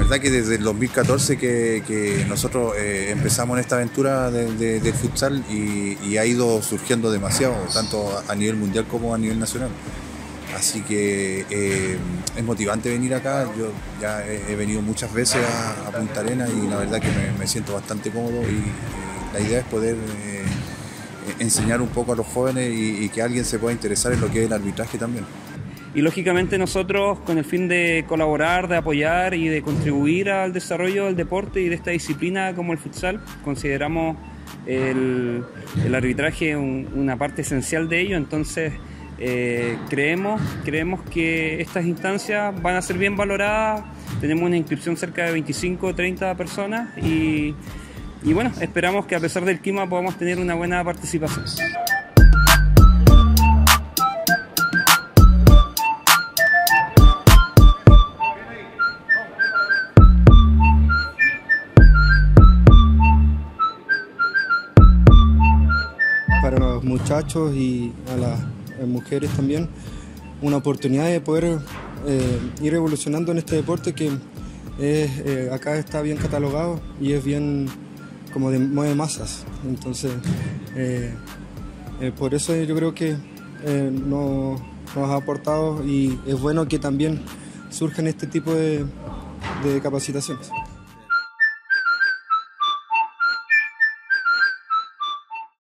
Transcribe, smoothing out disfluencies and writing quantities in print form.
verdad que desde el 2014 que nosotros empezamos en esta aventura del futsal y ha ido surgiendo demasiado, tanto a nivel mundial como a nivel nacional. Así que es motivante venir acá. Yo ya he venido muchas veces a Punta Arenas y la verdad que me siento bastante cómodo y la idea es poder enseñar un poco a los jóvenes y que alguien se pueda interesar en lo que es el arbitraje también. Y lógicamente nosotros, con el fin de colaborar, de apoyar y de contribuir al desarrollo del deporte y de esta disciplina como el futsal, consideramos el arbitraje una parte esencial de ello. Entonces creemos que estas instancias van a ser bien valoradas. Tenemos una inscripción cerca de 25 o 30 personas y bueno, esperamos que a pesar del clima podamos tener una buena participación. Para los muchachos y a las mujeres también, una oportunidad de poder ir evolucionando en este deporte que acá está bien catalogado y es bien como mueve masas. Entonces por eso yo creo que nos ha aportado y es bueno que también surjan este tipo de capacitaciones.